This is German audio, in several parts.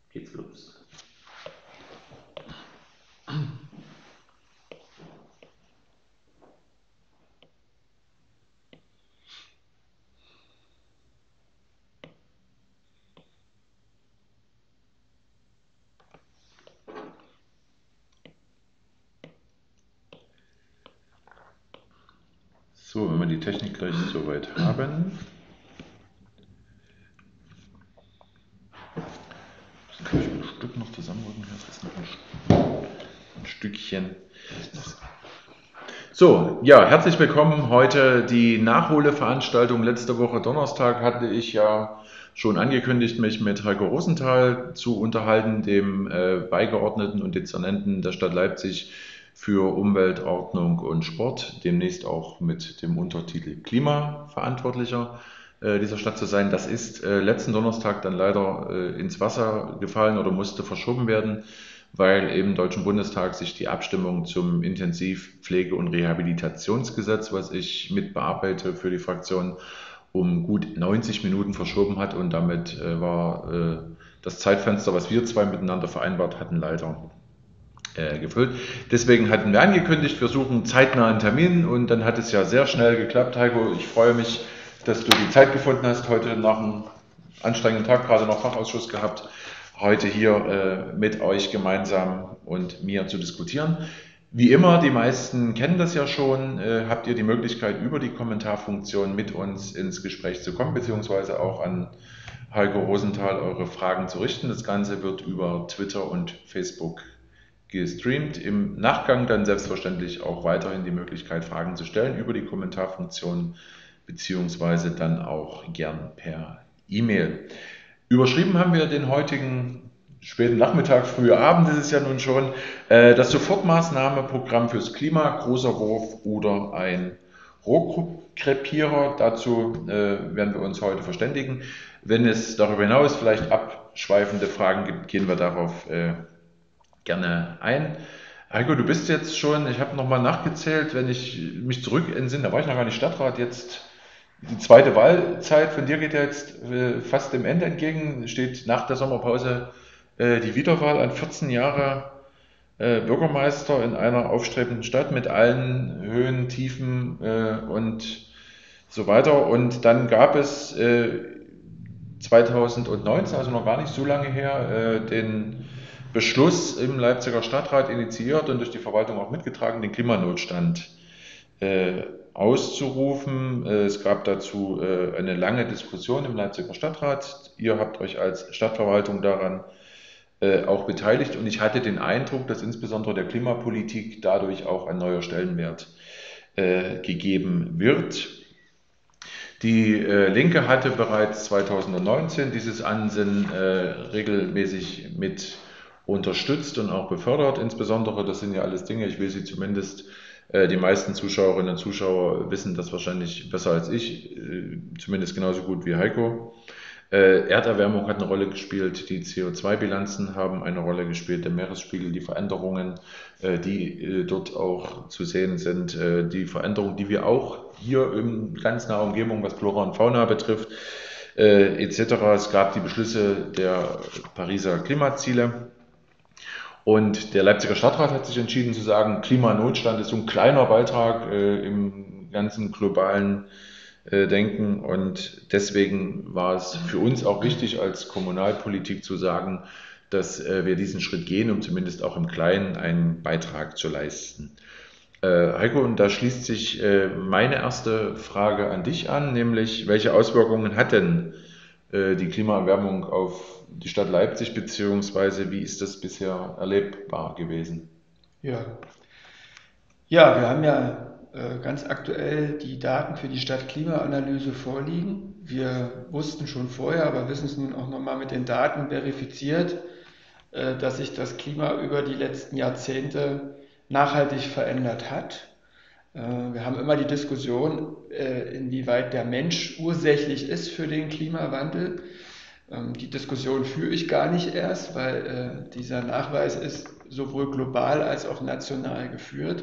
Geht's los. So, wenn wir die Technik gleich soweit haben, müssen gleich ein Stück noch zusammenrücken. Das ist noch ein Stückchen. So, ja, herzlich willkommen. Heute die Nachholeveranstaltung. Letzte Woche Donnerstag hatte ich ja schon angekündigt, mich mit Heiko Rosenthal zu unterhalten, dem Beigeordneten und Dezernenten der Stadt Leipzig für Umwelt, Ordnung und Sport, demnächst auch mit dem Untertitel Klimaverantwortlicher dieser Stadt zu sein. Das ist letzten Donnerstag dann leider ins Wasser gefallen oder musste verschoben werden, weil im Deutschen Bundestag sich die Abstimmung zum Intensivpflege- und Rehabilitationsgesetz, was ich mit bearbeite für die Fraktion, um gut 90 Minuten verschoben hat, und damit war das Zeitfenster, was wir zwei miteinander vereinbart hatten, leider gefüllt. Deswegen hatten wir angekündigt, wir suchen zeitnah einen Termin, und dann hat es ja sehr schnell geklappt. Heiko, ich freue mich, dass du die Zeit gefunden hast, heute nach einem anstrengenden Tag, gerade noch Fachausschuss gehabt, heute hier mit euch gemeinsam und mir zu diskutieren. Wie immer, die meisten kennen das ja schon, habt ihr die Möglichkeit, über die Kommentarfunktion mit uns ins Gespräch zu kommen, beziehungsweise auch an Heiko Rosenthal eure Fragen zu richten. Das Ganze wird über Twitter und Facebook gestreamt. Im Nachgang dann selbstverständlich auch weiterhin die Möglichkeit, Fragen zu stellen über die Kommentarfunktion, beziehungsweise dann auch gern per E-Mail. Überschrieben haben wir den heutigen späten Nachmittag, frühe Abend ist es ja nun schon, das Sofortmaßnahmenprogramm fürs Klima, großer Wurf oder ein Rohrkrepierer. Dazu werden wir uns heute verständigen. Wenn es darüber hinaus vielleicht abschweifende Fragen gibt, gehen wir darauf gerne ein. Heiko, du bist jetzt schon, ich habe nochmal nachgezählt, wenn ich mich zurück entsinne, da war ich noch gar nicht Stadtrat, jetzt die zweite Wahlzeit von dir geht ja jetzt fast dem Ende entgegen, steht nach der Sommerpause die Wiederwahl an 14 Jahre Bürgermeister in einer aufstrebenden Stadt mit allen Höhen, Tiefen und so weiter. Und dann gab es 2019, also noch gar nicht so lange her, den Beschluss im Leipziger Stadtrat initiiert und durch die Verwaltung auch mitgetragen, den Klimanotstand auszurufen. Es gab dazu eine lange Diskussion im Leipziger Stadtrat. Ihr habt euch als Stadtverwaltung daran auch beteiligt, und ich hatte den Eindruck, dass insbesondere der Klimapolitik dadurch auch ein neuer Stellenwert gegeben wird. Die Linke hatte bereits 2019 dieses Ansinnen regelmäßig mit unterstützt und auch befördert. Insbesondere, das sind ja alles Dinge, ich will sie zumindest, die meisten Zuschauerinnen und Zuschauer wissen das wahrscheinlich besser als ich, zumindest genauso gut wie Heiko. Erderwärmung hat eine Rolle gespielt, die CO2-Bilanzen haben eine Rolle gespielt, der Meeresspiegel, die Veränderungen, die dort auch zu sehen sind, die Veränderungen, die wir auch hier in ganz naher Umgebung, was Flora und Fauna betrifft, etc. Es gab die Beschlüsse der Pariser Klimaziele. Und der Leipziger Stadtrat hat sich entschieden zu sagen, Klimanotstand ist so ein kleiner Beitrag im ganzen globalen denken. Und deswegen war es für uns auch wichtig, als Kommunalpolitik zu sagen, dass wir diesen Schritt gehen, um zumindest auch im Kleinen einen Beitrag zu leisten. Heiko, und da schließt sich meine erste Frage an dich an, nämlich welche Auswirkungen hat denn die Klimaerwärmung auf die Stadt Leipzig, beziehungsweise wie ist das bisher erlebbar gewesen? Ja, ja, wir haben ja ganz aktuell die Daten für die Stadtklimaanalyse vorliegen. Wir wussten schon vorher, aber wissen es nun auch nochmal mit den Daten verifiziert, dass sich das Klima über die letzten Jahrzehnte nachhaltig verändert hat. Wir haben immer die Diskussion, inwieweit der Mensch ursächlich ist für den Klimawandel. Die Diskussion führe ich gar nicht erst, weil dieser Nachweis ist sowohl global als auch national geführt.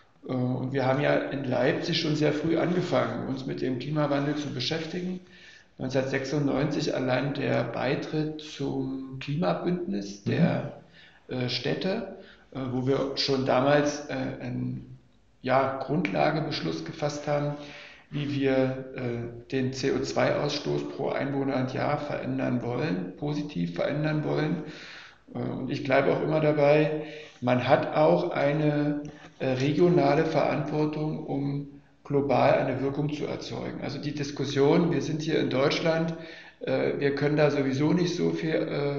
Und wir haben ja in Leipzig schon sehr früh angefangen, uns mit dem Klimawandel zu beschäftigen. 1996 allein der Beitritt zum Klimabündnis Mhm. der Städte, wo wir schon damals einen Grundlagebeschluss gefasst haben, wie wir den CO2-Ausstoß pro Einwohner und Jahr verändern wollen, positiv verändern wollen. Und ich bleibe auch immer dabei, man hat auch eine regionale Verantwortung, um global eine Wirkung zu erzeugen. Also die Diskussion, wir sind hier in Deutschland, wir können da sowieso nicht so viel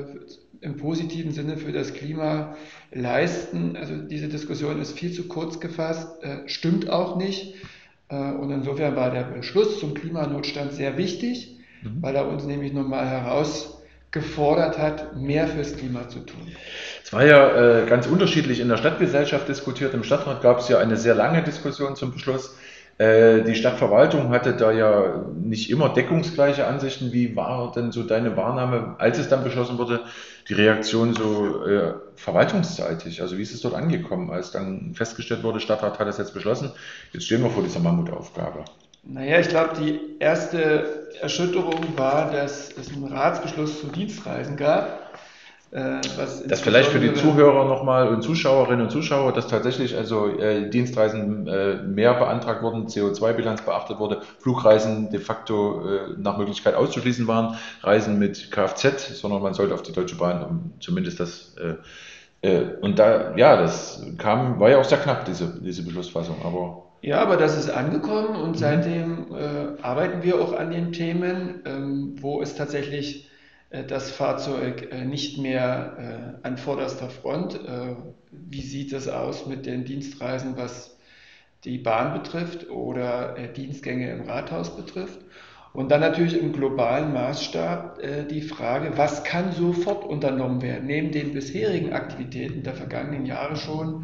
im positiven Sinne für das Klima leisten. Also diese Diskussion ist viel zu kurz gefasst, stimmt auch nicht. Und insofern war der Beschluss zum Klimanotstand sehr wichtig, weil Mhm. er uns nämlich nochmal herausgefordert hat, mehr fürs Klima zu tun. Es war ja ganz unterschiedlich in der Stadtgesellschaft diskutiert. Im Stadtrat gab es ja eine sehr lange Diskussion zum Beschluss. Die Stadtverwaltung hatte da ja nicht immer deckungsgleiche Ansichten. Wie war denn so deine Wahrnehmung, als es dann beschlossen wurde, die Reaktion so verwaltungsseitig? Also wie ist es dort angekommen, als dann festgestellt wurde, Stadtrat hat es jetzt beschlossen, jetzt stehen wir vor dieser Mammutaufgabe? Naja, ich glaube, die erste Erschütterung war, dass es einen Ratsbeschluss zu Dienstreisen gab, was Das vielleicht für die insbesondere. Zuhörer nochmal und Zuschauerinnen und Zuschauer, dass tatsächlich also Dienstreisen mehr beantragt wurden, CO2-Bilanz beachtet wurde, Flugreisen de facto nach Möglichkeit auszuschließen waren, Reisen mit Kfz, sondern man sollte auf die Deutsche Bahn, um zumindest das und da, ja, das kam, war ja auch sehr knapp, diese Beschlussfassung, aber Ja, aber das ist angekommen und mhm, seitdem arbeiten wir auch an den Themen, wo es tatsächlich das Fahrzeug nicht mehr an vorderster Front. Wie sieht es aus mit den Dienstreisen, was die Bahn betrifft oder Dienstgänge im Rathaus betrifft? Und dann natürlich im globalen Maßstab die Frage, was kann sofort unternommen werden, neben den bisherigen Aktivitäten der vergangenen Jahre schon,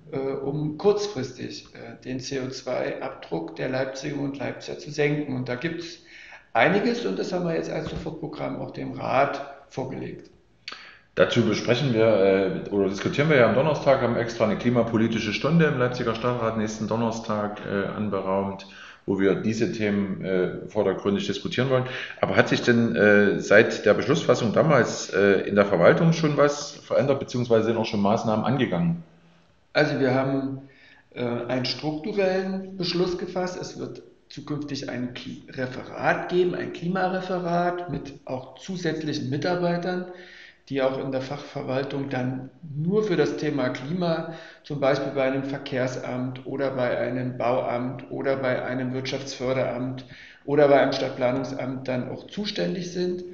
um kurzfristig den CO2-Abdruck der Leipzigerinnen und Leipziger zu senken. Und da gibt es einiges und das haben wir jetzt als Sofortprogramm auch dem Rat vorgelegt. dazu besprechen wir oder diskutieren wir ja am Donnerstag, haben extra eine klimapolitische Stunde im Leipziger Stadtrat nächsten Donnerstag anberaumt, wo wir diese Themen vordergründig diskutieren wollen. Aber hat sich denn seit der Beschlussfassung damals in der Verwaltung schon was verändert, beziehungsweise sind auch schon Maßnahmen angegangen? Also wir haben einen strukturellen Beschluss gefasst. Es wird zukünftig ein Referat geben, ein Klimareferat mit auch zusätzlichen Mitarbeitern, die auch in der Fachverwaltung dann nur für das Thema Klima, zum Beispiel bei einem Verkehrsamt oder bei einem Bauamt oder bei einem Wirtschaftsförderamt oder bei einem Stadtplanungsamt dann auch zuständig sind.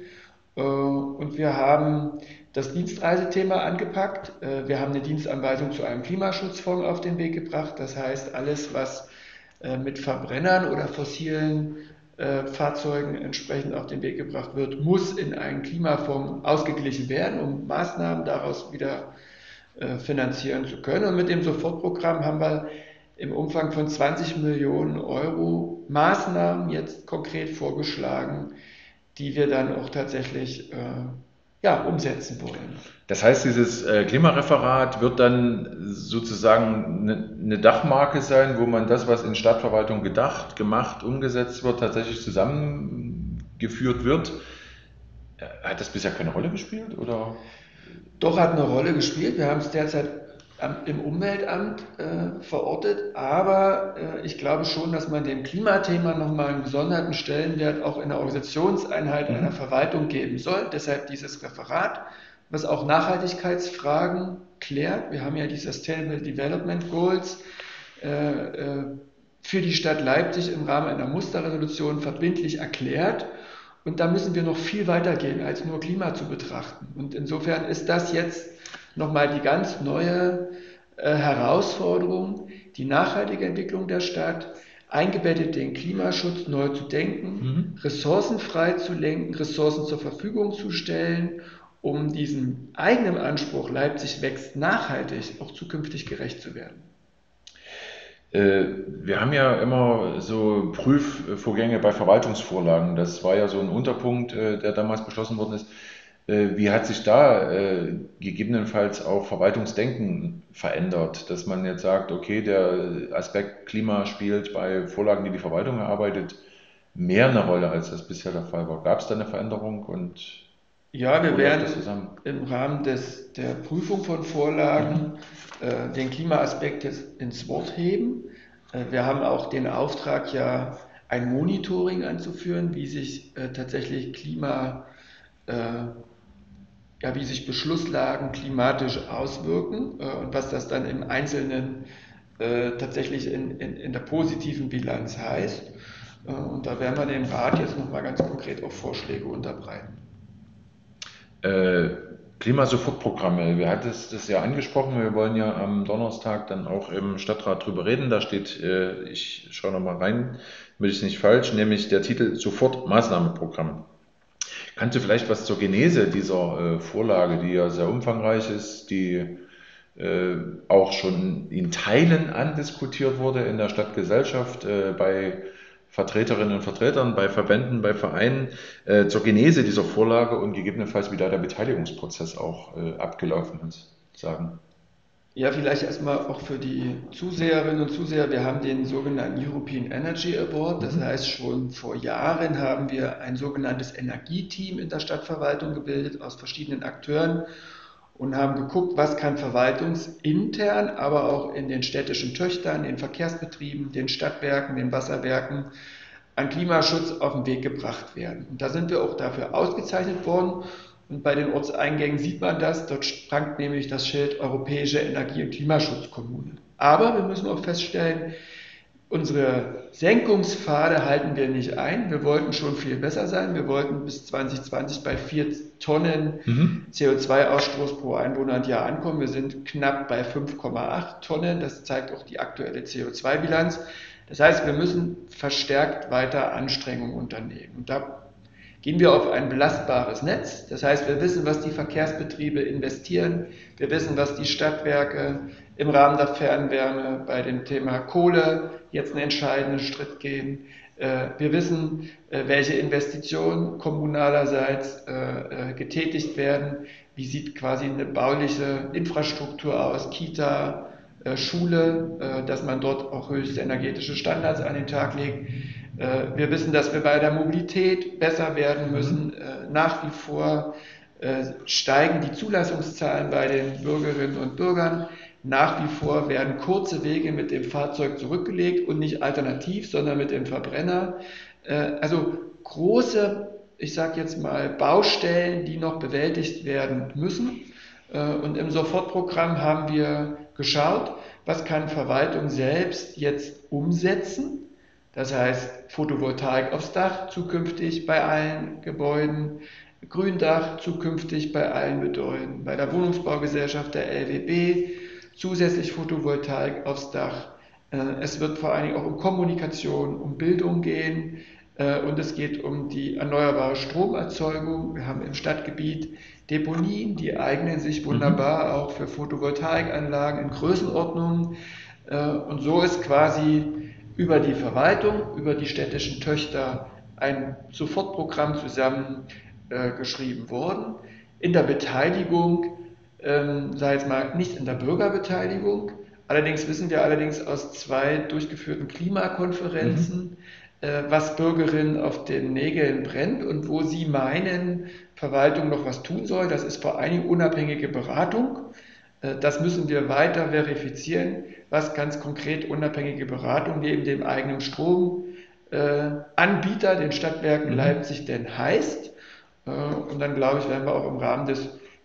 Und wir haben das Dienstreisethema angepackt. Wir haben eine Dienstanweisung zu einem Klimaschutzfonds auf den Weg gebracht. Das heißt, alles, was mit Verbrennern oder fossilen Fahrzeugen entsprechend auf den Weg gebracht wird, muss in einen Klimafonds ausgeglichen werden, um Maßnahmen daraus wieder finanzieren zu können. Und mit dem Sofortprogramm haben wir im Umfang von 20 Millionen Euro Maßnahmen jetzt konkret vorgeschlagen, die wir dann auch tatsächlich umsetzen wollen. Das heißt, dieses Klimareferat wird dann sozusagen eine Dachmarke sein, wo man das, was in Stadtverwaltung gedacht, gemacht, umgesetzt wird, tatsächlich zusammengeführt wird. Hat das bisher keine Rolle gespielt, oder? Doch hat eine Rolle gespielt. Wir haben es derzeit im Umweltamt verortet, aber ich glaube schon, dass man dem Klimathema nochmal einen gesonderten Stellenwert auch in der Organisationseinheit einer Mhm. Verwaltung geben soll. Deshalb dieses Referat, was auch Nachhaltigkeitsfragen klärt. Wir haben ja die Sustainable Development Goals für die Stadt Leipzig im Rahmen einer Musterresolution verbindlich erklärt. Und da müssen wir noch viel weiter gehen, als nur Klima zu betrachten. Und insofern ist das jetzt nochmal die ganz neue Herausforderung, die nachhaltige Entwicklung der Stadt, eingebettet den Klimaschutz neu zu denken, Mhm. Ressourcen frei zu lenken, Ressourcen zur Verfügung zu stellen, um diesem eigenen Anspruch, Leipzig wächst nachhaltig, auch zukünftig gerecht zu werden. Wir haben ja immer so Prüfvorgänge bei Verwaltungsvorlagen. Das war ja so ein Unterpunkt, der damals beschlossen worden ist. Wie hat sich da gegebenenfalls auch Verwaltungsdenken verändert, dass man jetzt sagt, okay, der Aspekt Klima spielt bei Vorlagen, die die Verwaltung erarbeitet, mehr eine Rolle, als das bisher der Fall war. Gab es da eine Veränderung und Ja, wir wo läuft das werden zusammen? im Rahmen der Prüfung von Mhm. Vorlagen den Klimaaspekt jetzt ins Wort heben. Wir haben auch den Auftrag, ja ein Monitoring anzuführen, wie sich tatsächlich äh, wie sich Beschlusslagen klimatisch auswirken und was das dann im Einzelnen tatsächlich in der positiven Bilanz heißt. Und da werden wir dem Rat jetzt nochmal ganz konkret auch Vorschläge unterbreiten. Äh, Klimasofortprogramme, wir hatten das ja angesprochen, wir wollen ja am Donnerstag dann auch im Stadtrat drüber reden. Da steht, ich schaue nochmal rein, damit ich es nicht falsch, nämlich der Titel Sofortmaßnahmenprogramm. Kannst du vielleicht was zur Genese dieser Vorlage, die ja sehr umfangreich ist, die auch schon in Teilen andiskutiert wurde in der Stadtgesellschaft, bei Vertreterinnen und Vertretern, bei Verbänden, bei Vereinen, zur Genese dieser Vorlage und gegebenenfalls wie da der Beteiligungsprozess auch abgelaufen ist, sagen. Ja, vielleicht erstmal auch für die Zuseherinnen und Zuseher. Wir haben den sogenannten European Energy Award. Das Mhm. heißt, schon vor Jahren haben wir ein sogenanntes Energieteam in der Stadtverwaltung gebildet aus verschiedenen Akteuren und haben geguckt, was kann verwaltungsintern, aber auch in den städtischen Töchtern, den Verkehrsbetrieben, den Stadtwerken, den Wasserwerken an Klimaschutz auf den Weg gebracht werden. Und da sind wir auch dafür ausgezeichnet worden. Und bei den Ortseingängen sieht man das. Dort prangt nämlich das Schild Europäische Energie- und Klimaschutzkommune. Aber wir müssen auch feststellen, unsere Senkungspfade halten wir nicht ein. Wir wollten schon viel besser sein. Wir wollten bis 2020 bei 4 Tonnen Mhm. CO2-Ausstoß pro Einwohner und Jahr ankommen. Wir sind knapp bei 5,8 Tonnen. Das zeigt auch die aktuelle CO2-Bilanz. Das heißt, wir müssen verstärkt weiter Anstrengungen unternehmen. Und da gehen wir auf ein belastbares Netz. Das heißt, wir wissen, was die Verkehrsbetriebe investieren. Wir wissen, was die Stadtwerke im Rahmen der Fernwärme bei dem Thema Kohle jetzt einen entscheidenden Schritt gehen. Wir wissen, welche Investitionen kommunalerseits getätigt werden. Wie sieht quasi eine bauliche Infrastruktur aus, Kita, Schule, dass man dort auch höchste energetische Standards an den Tag legt. Wir wissen, dass wir bei der Mobilität besser werden müssen. Mhm. Nach wie vor steigen die Zulassungszahlen bei den Bürgerinnen und Bürgern. Nach wie vor werden kurze Wege mit dem Fahrzeug zurückgelegt und nicht alternativ, sondern mit dem Verbrenner. Also große, ich sage jetzt mal, Baustellen, die noch bewältigt werden müssen. Und im Sofortprogramm haben wir geschaut, was kann Verwaltung selbst jetzt umsetzen. Das heißt, Photovoltaik aufs Dach zukünftig bei allen Gebäuden, Gründach zukünftig bei allen Gebäuden, bei der Wohnungsbaugesellschaft der LWB zusätzlich Photovoltaik aufs Dach. Es wird vor allen Dingen auch um Kommunikation, um Bildung gehen und es geht um die erneuerbare Stromerzeugung. Wir haben im Stadtgebiet Deponien, die eignen sich Mhm. wunderbar auch für Photovoltaikanlagen in Größenordnungen. Und so ist quasi über die Verwaltung, über die städtischen Töchter ein Sofortprogramm zusammengeschrieben worden. In der Beteiligung, sei jetzt mal nicht in der Bürgerbeteiligung. Allerdings wissen wir allerdings aus 2 durchgeführten Mhm. Klimakonferenzen, was Bürgerinnen auf den Nägeln brennt und wo sie meinen, Verwaltung noch was tun soll. Das ist vor allen Dingen unabhängige Beratung. Das müssen wir weiter verifizieren, was ganz konkret unabhängige Beratung neben dem eigenen Stromanbieter, den Stadtwerken Mhm. Leipzig, denn heißt. Und dann glaube ich, werden wir auch im Rahmen des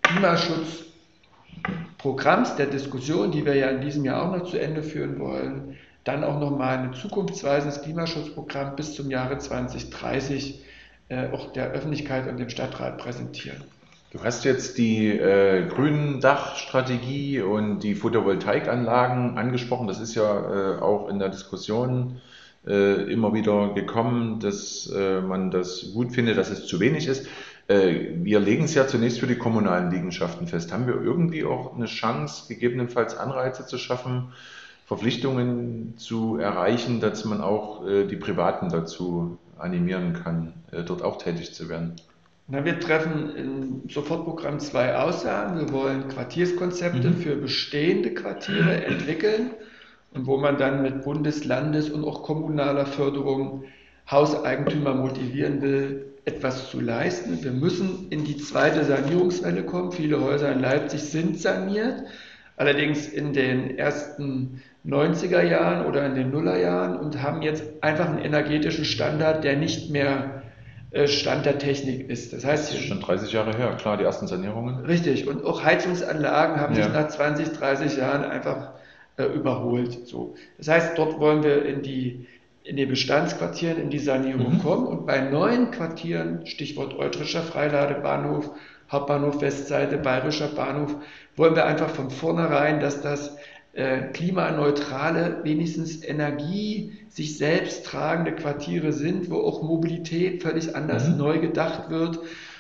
Klimaschutzprogramms, der Diskussion, die wir ja in diesem Jahr auch noch zu Ende führen wollen, dann auch nochmal ein zukunftsweisendes Klimaschutzprogramm bis zum Jahre 2030 auch der Öffentlichkeit und dem Stadtrat präsentieren. Du hast jetzt die grünen Dachstrategie und die Photovoltaikanlagen angesprochen. Das ist ja auch in der Diskussion immer wieder gekommen, dass man das gut findet, dass es zu wenig ist. Wir legen es ja zunächst für die kommunalen Liegenschaften fest. Haben wir irgendwie auch eine Chance, gegebenenfalls Anreize zu schaffen, Verpflichtungen zu erreichen, dass man auch die Privaten dazu animieren kann, dort auch tätig zu werden? Na, wir treffen im Sofortprogramm 2 Aussagen. Wir wollen Quartierskonzepte für Mhm. bestehende Quartiere entwickeln und wo man dann mit Bundes-, Landes- und auch kommunaler Förderung Hauseigentümer motivieren will, etwas zu leisten. Wir müssen in die zweite Sanierungswelle kommen. Viele Häuser in Leipzig sind saniert, allerdings in den ersten 90er Jahren oder in den Nullerjahren und haben jetzt einfach einen energetischen Standard, der nicht mehr Stand der Technik ist. Das Das heißt, ist schon 30 Jahre her, klar, die ersten Sanierungen. richtig, und auch Heizungsanlagen haben sich Ja. nach 20, 30 Jahren einfach überholt. So. Das heißt, dort wollen wir in den Bestandsquartieren in die Sanierung Mhm. kommen und bei neuen Quartieren, Stichwort Eutrischer Freiladebahnhof, Hauptbahnhof Westseite, Bayerischer Bahnhof, wollen wir einfach von vornherein, dass das klimaneutrale, wenigstens Energie sich selbst tragende Quartiere sind, wo auch Mobilität völlig anders Mhm. neu gedacht wird.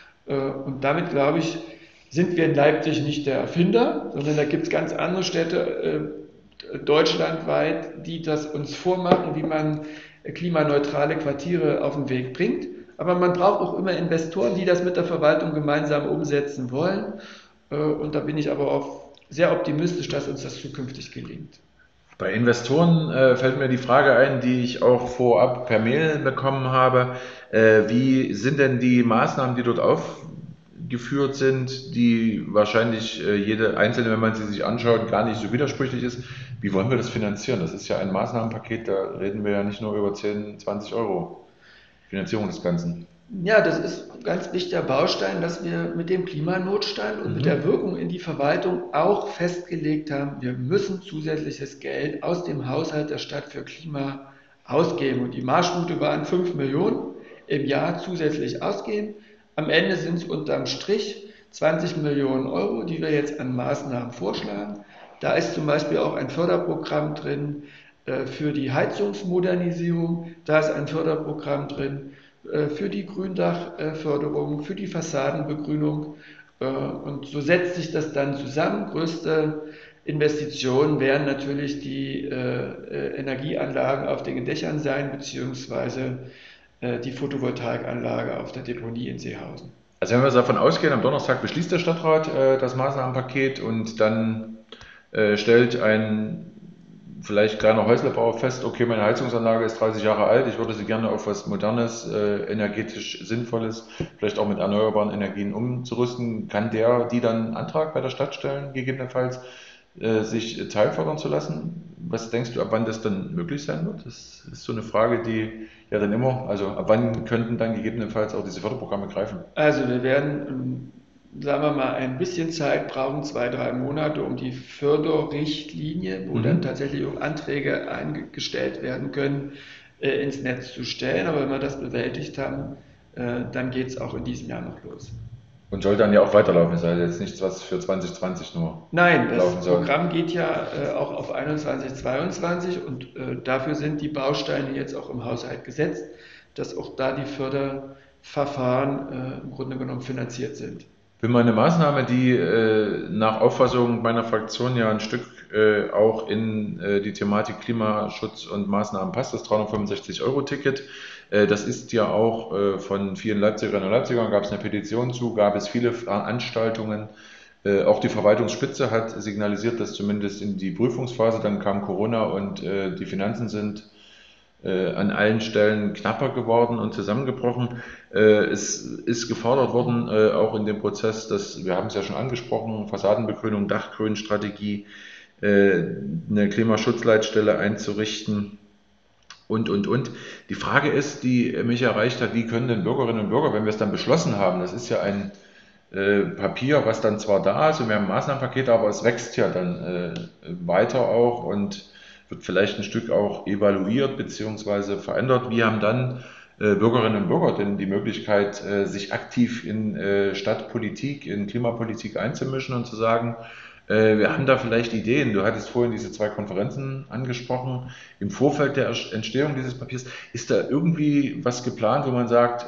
Und damit, glaube ich, sind wir in Leipzig nicht der Erfinder, sondern da gibt es ganz andere Städte deutschlandweit, die das uns vormachen, wie man klimaneutrale Quartiere auf den Weg bringt. Aber man braucht auch immer Investoren, die das mit der Verwaltung gemeinsam umsetzen wollen. Und da bin ich aber auch sehr optimistisch, dass uns das zukünftig gelingt. Bei Investoren fällt mir die Frage ein, die ich auch vorab per Mail bekommen habe. Wie sind denn die Maßnahmen, die dort aufgeführt sind, die wahrscheinlich jede einzelne, wenn man sie sich anschaut, gar nicht so widersprüchlich ist? Wie wollen wir das finanzieren? Das ist ja ein Maßnahmenpaket, da reden wir ja nicht nur über 10, 20 Euro Finanzierung des Ganzen. Ja, das ist ein ganz wichtiger Baustein, dass wir mit dem Klimanotstand und mit der Mhm. Wirkung in die Verwaltung auch festgelegt haben, wir müssen zusätzliches Geld aus dem Haushalt der Stadt für Klima ausgeben. Und die Marschroute waren 5 Millionen im Jahr zusätzlich ausgeben. Am Ende sind es unterm Strich 20 Millionen Euro, die wir jetzt an Maßnahmen vorschlagen. Da ist zum Beispiel auch ein Förderprogramm drin für die Heizungsmodernisierung. Da ist ein Förderprogramm drin für die Gründachförderung, für die Fassadenbegrünung. Und so setzt sich das dann zusammen. Größte Investitionen werden natürlich die Energieanlagen auf den Dächern sein, beziehungsweise die Photovoltaikanlage auf der Deponie in Seehausen. Also wenn wir davon ausgehen, am Donnerstag beschließt der Stadtrat das Maßnahmenpaket und dann stellt ein vielleicht kleiner Häuslebauer fest, okay, meine Heizungsanlage ist 30 Jahre alt, ich würde sie gerne auf was Modernes, energetisch Sinnvolles, vielleicht auch mit erneuerbaren Energien umzurüsten. Kann der die dann einen Antrag bei der Stadt stellen, gegebenenfalls sich teilfördern zu lassen? Was denkst du, ab wann das dann möglich sein wird? Das ist so eine Frage, die ja dann immer, also ab wann könnten dann gegebenenfalls auch diese Förderprogramme greifen? Also wir werden, sagen wir mal, ein bisschen Zeit brauchen, 2, 3 Monate, um die Förderrichtlinie, wo dann Mhm. tatsächlich auch Anträge eingestellt werden können, ins Netz zu stellen. Aber wenn wir das bewältigt haben, dann geht es auch in diesem Jahr noch los. Und soll dann ja auch weiterlaufen. Ist also jetzt nichts, was für 2020 nur Nein, laufen das soll. Programm geht ja auch auf 21, 22 und dafür sind die Bausteine jetzt auch im Haushalt gesetzt, dass auch da die Förderverfahren im Grunde genommen finanziert sind. Bin mal eine Maßnahme, die nach Auffassung meiner Fraktion ja ein Stück auch in die Thematik Klimaschutz und Maßnahmen passt, das 365-Euro-Ticket. Das ist ja auch von vielen Leipzigerinnen und Leipzigern, gab es eine Petition zu, gab es viele Veranstaltungen. Auch die Verwaltungsspitze hat signalisiert, dass zumindest in die Prüfungsphase, dann kam Corona und die Finanzen sind an allen Stellen knapper geworden und zusammengebrochen. Es ist gefordert worden, auch in dem Prozess, dass, wir haben es ja schon angesprochen, Fassadenbegrünung, Dachgrünstrategie, eine Klimaschutzleitstelle einzurichten und. Die Frage ist, die mich erreicht hat, wie können denn Bürgerinnen und Bürger, wenn wir es dann beschlossen haben, das ist ja ein Papier, was dann zwar da ist und wir haben ein Maßnahmenpaket, aber es wächst ja dann weiter auch und wird vielleicht ein Stück auch evaluiert bzw. verändert. Wie haben dann Bürgerinnen und Bürger denn die Möglichkeit, sich aktiv in Stadtpolitik, in Klimapolitik einzumischen und zu sagen, wir haben da vielleicht Ideen. Du hattest vorhin diese zwei Konferenzen angesprochen. Im Vorfeld der Entstehung dieses Papiers, ist da irgendwie was geplant, wo man sagt,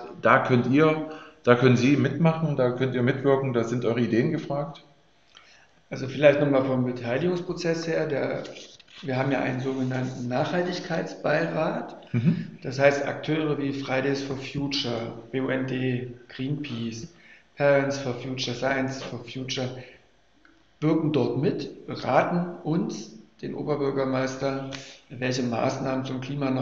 da können Sie mitmachen, da könnt ihr mitwirken, da sind eure Ideen gefragt? Also vielleicht nochmal vom Beteiligungsprozess her. Wir haben ja einen sogenannten Nachhaltigkeitsbeirat. Mhm. Das heißt, Akteure wie Fridays for Future, BUND, Greenpeace, Parents for Future, Science for Future wirken dort mit, beraten uns, den Oberbürgermeister, welche Maßnahmen zum Klima noch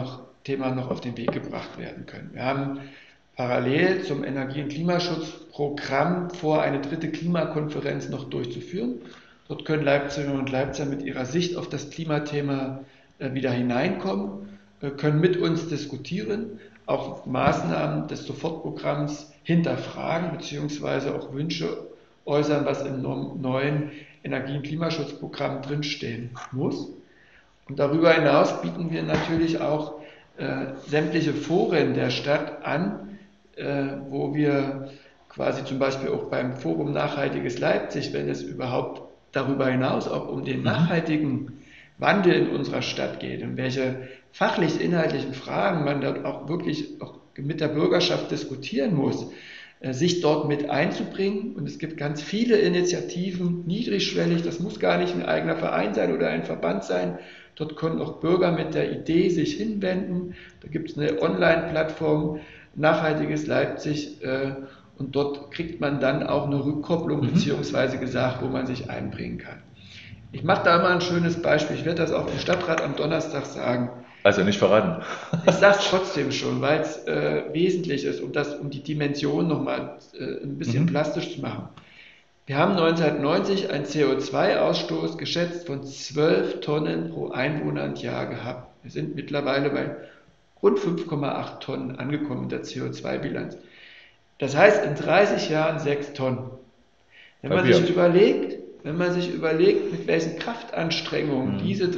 Thema noch auf den Weg gebracht werden können. Wir haben parallel zum Energie- und Klimaschutzprogramm vor, eine dritte Klimakonferenz noch durchzuführen. Dort können Leipzigerinnen und Leipziger mit ihrer Sicht auf das Klimathema wieder hineinkommen, können mit uns diskutieren, auch Maßnahmen des Sofortprogramms hinterfragen bzw. auch Wünsche äußern, was im neuen Energie- und Klimaschutzprogramm drinstehen muss. Und darüber hinaus bieten wir natürlich auch sämtliche Foren der Stadt an, wo wir quasi zum Beispiel auch beim Forum Nachhaltiges Leipzig, wenn es überhaupt darüber hinaus auch um den nachhaltigen Wandel in unserer Stadt geht und welche fachlich-inhaltlichen Fragen man dort auch wirklich auch mit der Bürgerschaft diskutieren muss, sich dort mit einzubringen. Und es gibt ganz viele Initiativen, niedrigschwellig, das muss gar nicht ein eigener Verein sein oder ein Verband sein. Dort können auch Bürger mit der Idee sich hinwenden. Da gibt es eine Online-Plattform, Nachhaltiges Leipzig, und dort kriegt man dann auch eine Rückkopplung beziehungsweise gesagt, wo man sich einbringen kann. Ich mache da mal ein schönes Beispiel. Ich werde das auch im Stadtrat am Donnerstag sagen. Also nicht verraten. Ich sage es trotzdem schon, weil es wesentlich ist, um die Dimension nochmal ein bisschen plastisch zu machen. Wir haben 1990 einen CO2-Ausstoß geschätzt von 12 Tonnen pro Einwohner und Jahr gehabt. Wir sind mittlerweile bei rund 5,8 Tonnen angekommen in der CO2-Bilanz. Das heißt, in 30 Jahren 6 Tonnen. Wenn man sich überlegt, mit welchen Kraftanstrengungen diese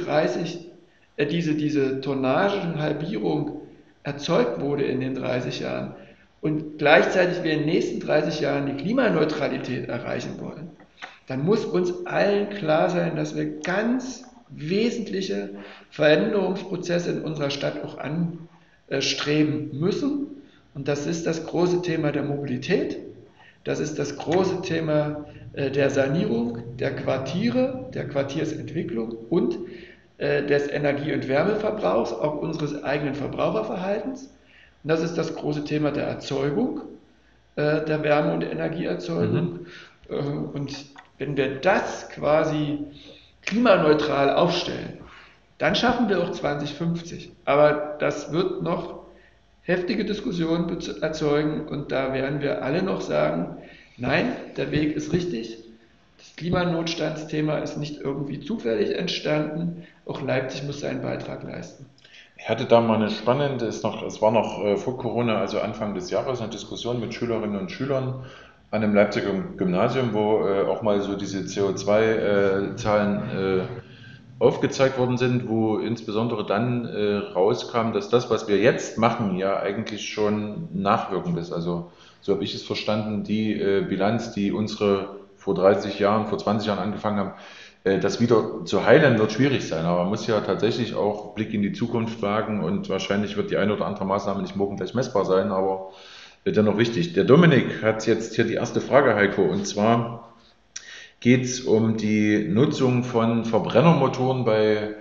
Tonnagenhalbierung erzeugt wurde in den 30 Jahren und gleichzeitig wir in den nächsten 30 Jahren die Klimaneutralität erreichen wollen, dann muss uns allen klar sein, dass wir ganz wesentliche Veränderungsprozesse in unserer Stadt auch anstreben müssen. Und das ist das große Thema der Mobilität, das ist das große Thema der Sanierung der Quartiere, der Quartiersentwicklung und des Energie- und Wärmeverbrauchs, auch unseres eigenen Verbraucherverhaltens. Und das ist das große Thema der Erzeugung, der Wärme- und Energieerzeugung. Und wenn wir das quasi klimaneutral aufstellen, dann schaffen wir auch 2050. Aber das wird noch heftige Diskussionen erzeugen und da werden wir alle noch sagen, nein, der Weg ist richtig. Das Klimanotstandsthema ist nicht irgendwie zufällig entstanden. Auch Leipzig muss seinen Beitrag leisten. Ich hatte da mal eine spannende, es war noch vor Corona, also Anfang des Jahres, eine Diskussion mit Schülerinnen und Schülern an einem Leipziger Gymnasium, wo auch mal so diese CO2-Zahlen aufgezeigt worden sind, wo insbesondere dann rauskam, dass das, was wir jetzt machen, ja eigentlich schon nachwirkend ist. Also so habe ich es verstanden, die Bilanz, die unsere vor 30 Jahren, vor 20 Jahren angefangen haben, das wieder zu heilen wird schwierig sein, aber man muss ja tatsächlich auch Blick in die Zukunft wagen und wahrscheinlich wird die eine oder andere Maßnahme nicht morgen gleich messbar sein, aber dennoch wichtig. Der Dominik hat jetzt hier die erste Frage, Heiko, und zwar geht es um die Nutzung von Verbrennermotoren bei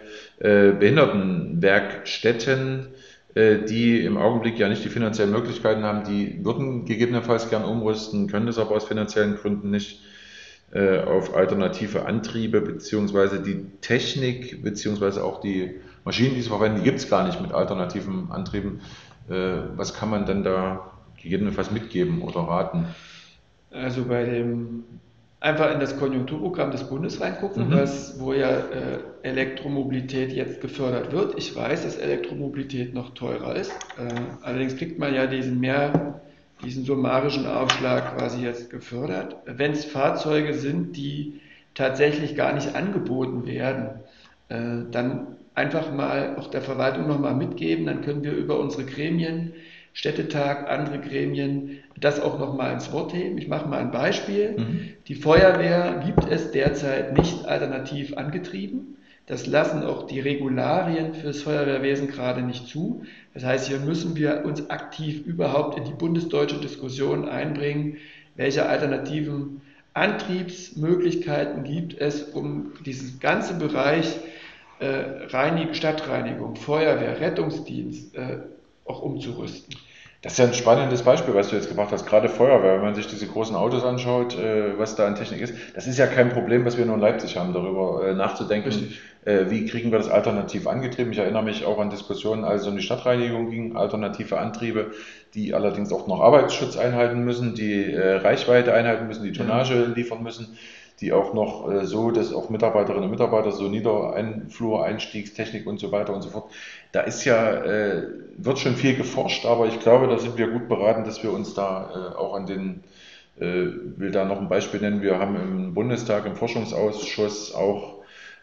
Behindertenwerkstätten, die im Augenblick ja nicht die finanziellen Möglichkeiten haben. Die würden gegebenenfalls gern umrüsten, können das aber aus finanziellen Gründen nicht auf alternative Antriebe beziehungsweise die Technik beziehungsweise auch die Maschinen, die sie verwenden, die gibt es gar nicht mit alternativen Antrieben. Was kann man denn da gegebenenfalls mitgeben oder raten? Also einfach in das Konjunkturprogramm des Bundes reingucken, wo ja Elektromobilität jetzt gefördert wird. Ich weiß, dass Elektromobilität noch teurer ist. Allerdings kriegt man ja diesen summarischen Aufschlag quasi jetzt gefördert. Wenn es Fahrzeuge sind, die tatsächlich gar nicht angeboten werden, dann einfach mal auch der Verwaltung nochmal mitgeben, dann können wir über unsere Gremien, Städtetag, andere Gremien, das auch nochmal ins Wort heben. Ich mache mal ein Beispiel. Die Feuerwehr gibt es derzeit nicht alternativ angetrieben. Das lassen auch die Regularien fürs Feuerwehrwesen gerade nicht zu. Das heißt, hier müssen wir uns aktiv überhaupt in die bundesdeutsche Diskussion einbringen, welche alternativen Antriebsmöglichkeiten gibt es, um diesen ganzen Bereich Stadtreinigung, Feuerwehr, Rettungsdienst auch umzurüsten. Das ist ja ein spannendes Beispiel, was du jetzt gebracht hast, gerade Feuerwehr, wenn man sich diese großen Autos anschaut, was da an Technik ist. Das ist ja kein Problem, was wir nur in Leipzig haben, darüber nachzudenken, Richtig. wie kriegen wir das alternativ angetrieben. Ich erinnere mich auch an Diskussionen, als es um die Stadtreinigung ging, alternative Antriebe, die allerdings auch noch Arbeitsschutz einhalten müssen, die Reichweite einhalten müssen, die Ja, Tonnage liefern müssen, die auch noch so, dass auch Mitarbeiterinnen und Mitarbeiter so Niedereinflur, Einstiegstechnik und so weiter und so fort. Da ist ja, wird schon viel geforscht, aber ich glaube, da sind wir gut beraten, dass wir uns da auch an den, will da noch ein Beispiel nennen, wir haben im Bundestag im Forschungsausschuss auch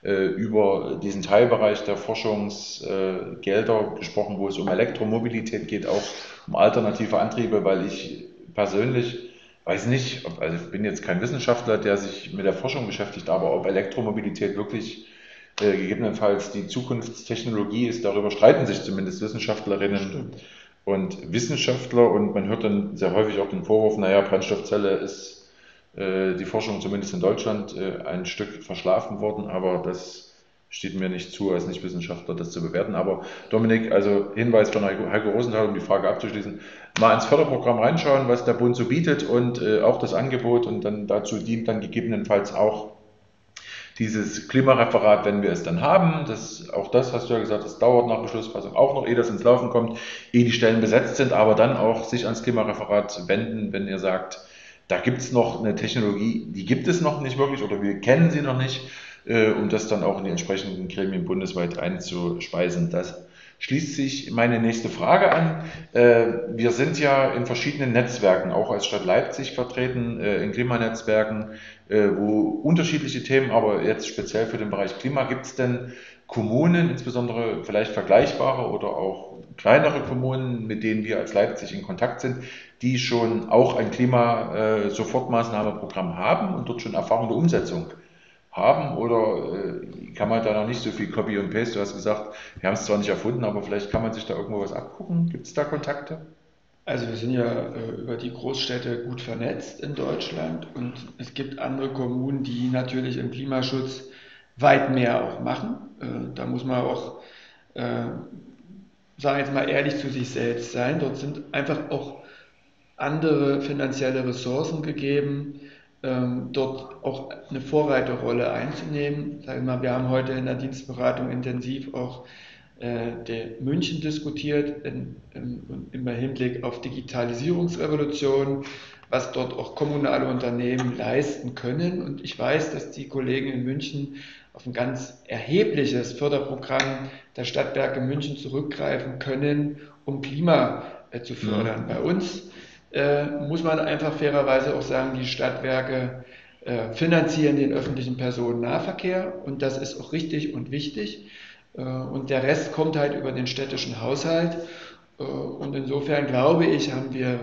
über diesen Teilbereich der Forschungsgelder gesprochen, wo es um Elektromobilität geht, auch um alternative Antriebe, weil ich persönlich weiß nicht, also ich bin jetzt kein Wissenschaftler, der sich mit der Forschung beschäftigt, aber ob Elektromobilität wirklich gegebenenfalls die Zukunftstechnologie ist, darüber streiten sich zumindest das Wissenschaftlerinnen stimmt. und Wissenschaftler und man hört dann sehr häufig auch den Vorwurf, naja, Brennstoffzelle ist die Forschung zumindest in Deutschland ein Stück verschlafen worden, aber das steht mir nicht zu, als Nichtwissenschaftler das zu bewerten. Aber Dominik, also Hinweis von Heiko Rosenthal, um die Frage abzuschließen, mal ins Förderprogramm reinschauen, was der Bund so bietet und auch das Angebot und dann dazu dient dann gegebenenfalls auch dieses Klimareferat, wenn wir es dann haben, auch das hast du ja gesagt, das dauert nach Beschlussfassung auch noch, ehe das ins Laufen kommt, ehe die Stellen besetzt sind, aber dann auch sich ans Klimareferat wenden, wenn ihr sagt, da gibt es noch eine Technologie, die gibt es noch nicht wirklich oder wir kennen sie noch nicht, um das dann auch in die entsprechenden Gremien bundesweit einzuspeisen. Das schließt sich meine nächste Frage an. Wir sind ja in verschiedenen Netzwerken, auch als Stadt Leipzig vertreten, in Klimanetzwerken, wo unterschiedliche Themen, aber jetzt speziell für den Bereich Klima, gibt es denn Kommunen, insbesondere vielleicht vergleichbare oder auch kleinere Kommunen, mit denen wir als Leipzig in Kontakt sind, die schon auch ein Klima-Sofortmaßnahmenprogramm haben und dort schon Erfahrung der Umsetzung haben? Oder kann man da noch nicht so viel Copy und Paste? Du hast gesagt, wir haben es zwar nicht erfunden, aber vielleicht kann man sich da irgendwo was abgucken. Gibt es da Kontakte? Also wir sind ja über die Großstädte gut vernetzt in Deutschland und es gibt andere Kommunen, die natürlich im Klimaschutz weit mehr auch machen. Da muss man auch, äh, sagen wir jetzt mal, ehrlich zu sich selbst sein. Dort sind einfach auch andere finanzielle Ressourcen gegeben, dort auch eine Vorreiterrolle einzunehmen. Sag ich mal, wir haben heute in der Dienstberatung intensiv auch der München diskutiert, im Hinblick auf Digitalisierungsrevolution, was dort auch kommunale Unternehmen leisten können. Und ich weiß, dass die Kollegen in München auf ein ganz erhebliches Förderprogramm der Stadtwerke München zurückgreifen können, um Klima zu fördern. Bei Mhm. uns muss man einfach fairerweise auch sagen, die Stadtwerke finanzieren den öffentlichen Personennahverkehr und das ist auch richtig und wichtig. Und der Rest kommt halt über den städtischen Haushalt. Und insofern glaube ich, haben wir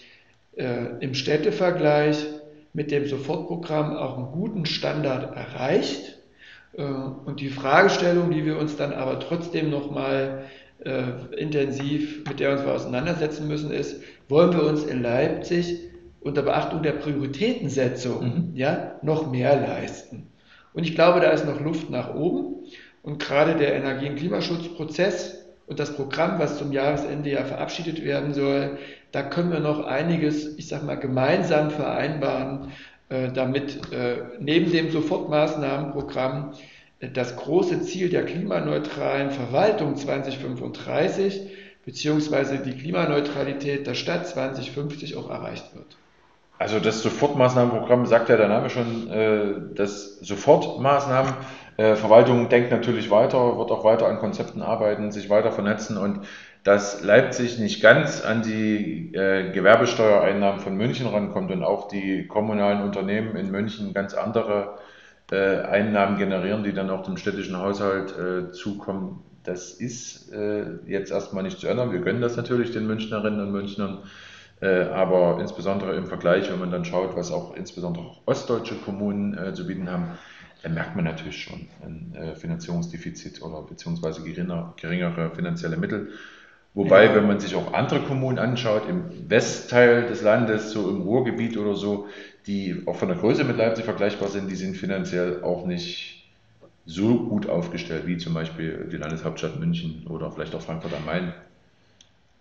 im Städtevergleich mit dem Sofortprogramm auch einen guten Standard erreicht. Und die Fragestellung, die wir uns dann aber trotzdem nochmal intensiv, mit der uns wir auseinandersetzen müssen, ist, wollen wir uns in Leipzig unter Beachtung der Prioritätensetzung Mhm. ja, noch mehr leisten? Und ich glaube, da ist noch Luft nach oben. Und gerade der Energie- und Klimaschutzprozess und das Programm, was zum Jahresende ja verabschiedet werden soll, da können wir noch einiges, ich sag mal, gemeinsam vereinbaren, damit neben dem Sofortmaßnahmenprogramm das große Ziel der klimaneutralen Verwaltung 2035 beziehungsweise die Klimaneutralität der Stadt 2050 auch erreicht wird. Also das Sofortmaßnahmenprogramm sagt ja der Name schon, das Sofortmaßnahmen. Verwaltung denkt natürlich weiter, wird auch weiter an Konzepten arbeiten, sich weiter vernetzen und dass Leipzig nicht ganz an die Gewerbesteuereinnahmen von München rankommt und auch die kommunalen Unternehmen in München ganz andere Einnahmen generieren, die dann auch dem städtischen Haushalt zukommen. Das ist jetzt erstmal nicht zu ändern. Wir gönnen das natürlich den Münchnerinnen und Münchnern. Aber insbesondere im Vergleich, wenn man dann schaut, was auch insbesondere auch ostdeutsche Kommunen zu bieten haben, dann merkt man natürlich schon ein Finanzierungsdefizit oder beziehungsweise geringere finanzielle Mittel. Wobei, wenn Ja, man sich auch andere Kommunen anschaut, im Westteil des Landes, so im Ruhrgebiet oder so, die auch von der Größe mit Leipzig vergleichbar sind, die sind finanziell auch nicht so gut aufgestellt wie zum Beispiel die Landeshauptstadt München oder vielleicht auch Frankfurt am Main.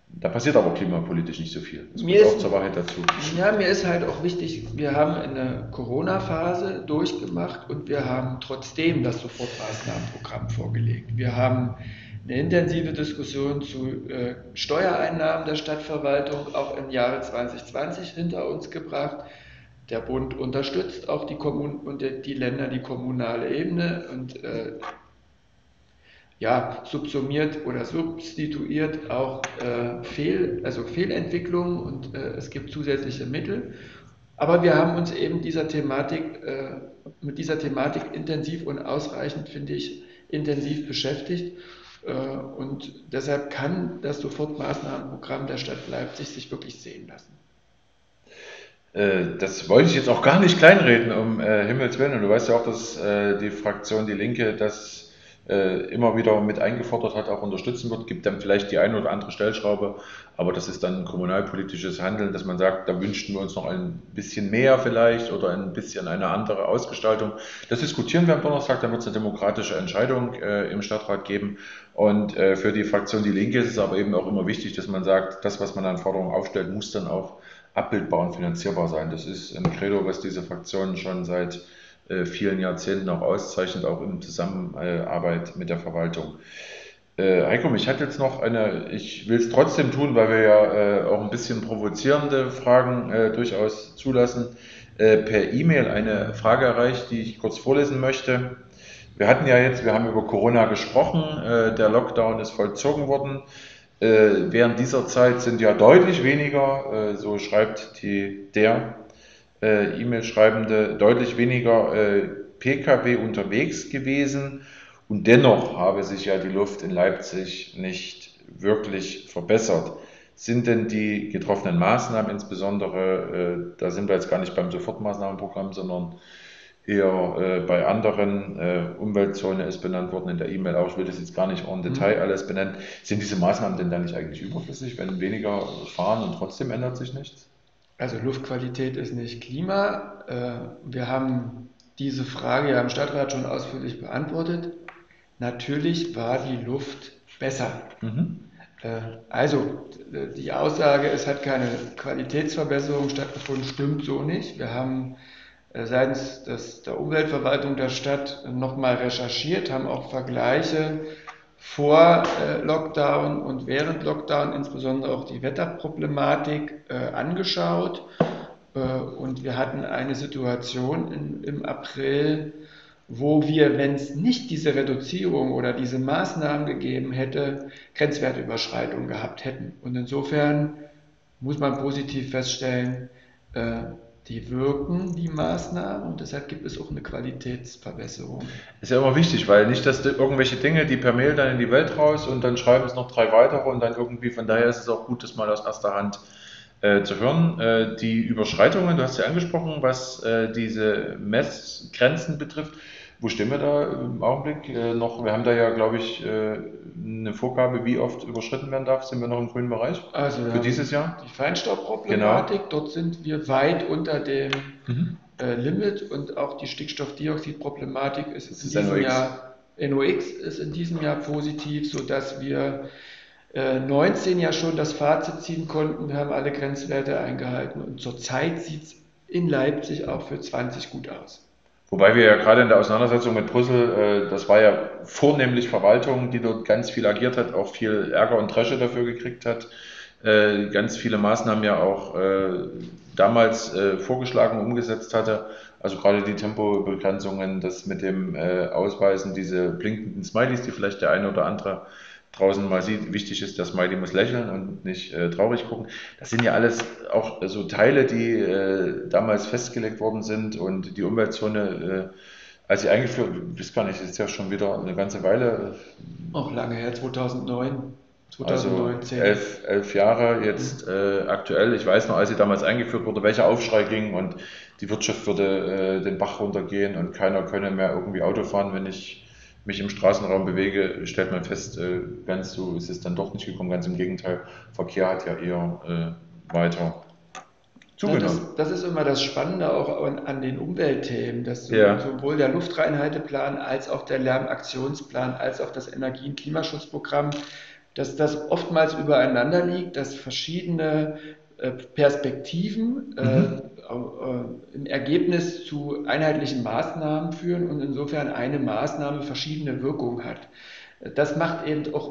Da passiert aber klimapolitisch nicht so viel. Das Mir muss auch ist, zur Wahrheit dazu. ja, mir ist halt auch wichtig, wir haben eine Corona-Phase durchgemacht und wir haben trotzdem das Sofortmaßnahmenprogramm vorgelegt. Wir haben eine intensive Diskussion zu Steuereinnahmen der Stadtverwaltung auch im Jahre 2020 hinter uns gebracht. Der Bund unterstützt auch die Kommunen und die Länder, die kommunale Ebene und ja, subsumiert oder substituiert auch also Fehlentwicklungen und es gibt zusätzliche Mittel. Aber wir haben uns eben mit dieser Thematik intensiv und ausreichend, finde ich, intensiv beschäftigt. Und deshalb kann das Sofortmaßnahmenprogramm der Stadt Leipzig sich wirklich sehen lassen. Das wollte ich jetzt auch gar nicht kleinreden, um Himmels Willen. Und du weißt ja auch, dass die Fraktion Die Linke das immer wieder mit eingefordert hat, auch unterstützen wird. Gibt dann vielleicht die eine oder andere Stellschraube, aber das ist dann kommunalpolitisches Handeln, dass man sagt, da wünschten wir uns noch ein bisschen mehr vielleicht oder ein bisschen eine andere Ausgestaltung. Das diskutieren wir am Donnerstag, dann wird es eine demokratische Entscheidung im Stadtrat geben. Und für die Fraktion Die Linke ist es aber eben auch immer wichtig, dass man sagt, das, was man an Forderungen aufstellt, muss dann auch abbildbar und finanzierbar sein. Das ist ein Credo, was diese Fraktion schon seit vielen Jahrzehnten auch auszeichnet, auch in Zusammenarbeit mit der Verwaltung. Heiko, mich hat jetzt noch ich will es trotzdem tun, weil wir ja auch ein bisschen provozierende Fragen durchaus zulassen, per E-Mail eine Frage erreicht, die ich kurz vorlesen möchte. Wir haben über Corona gesprochen, der Lockdown ist vollzogen worden. Während dieser Zeit sind ja deutlich weniger, so schreibt der E-Mail-Schreibende, deutlich weniger Pkw unterwegs gewesen und dennoch habe sich ja die Luft in Leipzig nicht wirklich verbessert. Sind denn die getroffenen Maßnahmen, insbesondere, da sind wir jetzt gar nicht beim Sofortmaßnahmenprogramm, sondern eher bei anderen, Umweltzone ist benannt worden in der E-Mail auch, ich will das jetzt gar nicht en Detail alles benennen, sind diese Maßnahmen denn dann nicht eigentlich überflüssig, wenn weniger fahren und trotzdem ändert sich nichts? Also Luftqualität ist nicht Klima. Wir haben diese Frage ja im Stadtrat schon ausführlich beantwortet. Natürlich war die Luft besser. Mhm. Also die Aussage, es hat keine Qualitätsverbesserung stattgefunden, stimmt so nicht. Wir haben seitens der Umweltverwaltung der Stadt nochmal recherchiert, haben auch Vergleiche vor Lockdown und während Lockdown, insbesondere auch die Wetterproblematik angeschaut. Und wir hatten eine Situation im April, wo wir, wenn es nicht diese Reduzierung oder diese Maßnahmen gegeben hätte, Grenzwertüberschreitungen gehabt hätten. Und insofern muss man positiv feststellen, äh, die wirken, die Maßnahmen, und deshalb gibt es auch eine Qualitätsverbesserung. Ist ja immer wichtig, weil nicht, dass irgendwelche Dinge, die per Mail dann in die Welt raus und dann schreiben es noch drei weitere und dann irgendwie, von daher ist es auch gut, das mal aus erster Hand zu hören. Die Überschreitungen, du hast ja angesprochen, was diese Messgrenzen betrifft. Wo stehen wir da im Augenblick? Noch, wir haben da ja, glaube ich, eine Vorgabe, wie oft überschritten werden darf. Sind wir noch im grünen Bereich Also wir für haben dieses Jahr? die Genau. Feinstaubproblematik, dort sind wir weit unter dem Mhm. Limit, und auch die Stickstoffdioxidproblematik ist Das in ist diesem NOx. Jahr, NOx ist in diesem Jahr positiv, sodass wir 19 ja schon das Fazit ziehen konnten, wir haben alle Grenzwerte eingehalten und zurzeit sieht es in Leipzig auch für 20 gut aus. Wobei wir ja gerade in der Auseinandersetzung mit Brüssel, das war ja vornehmlich Verwaltung, die dort ganz viel agiert hat, auch viel Ärger und Dresche dafür gekriegt hat, ganz viele Maßnahmen ja auch damals vorgeschlagen und umgesetzt hatte. Also gerade die Tempobegrenzungen, das mit dem Ausweisen, diese blinkenden Smileys, die vielleicht der eine oder andere draußen mal sieht. Wichtig ist, der Smiley muss lächeln und nicht traurig gucken. Das sind ja alles auch so Teile, die damals festgelegt worden sind und die Umweltzone, als sie eingeführt, ich weiß gar nicht, das ist ja schon wieder eine ganze Weile, Auch lange her, 2009, also 2019. elf Jahre jetzt aktuell. Ich weiß noch, als sie damals eingeführt wurde, welcher Aufschrei ging und die Wirtschaft würde den Bach runtergehen und keiner könne mehr irgendwie Auto fahren. Wenn ich mich im Straßenraum bewege, stellt man fest, ganz so ist es dann doch nicht gekommen. Ganz im Gegenteil, Verkehr hat ja eher weiter Ja, zugenommen. das ist immer das Spannende auch an den Umweltthemen, dass Ja, sowohl der Luftreinhalteplan als auch der Lärmaktionsplan als auch das Energie- und Klimaschutzprogramm dass das oftmals übereinander liegt, dass verschiedene Perspektiven Mhm. im Ergebnis zu einheitlichen Maßnahmen führen und insofern eine Maßnahme verschiedene Wirkungen hat. Das macht eben auch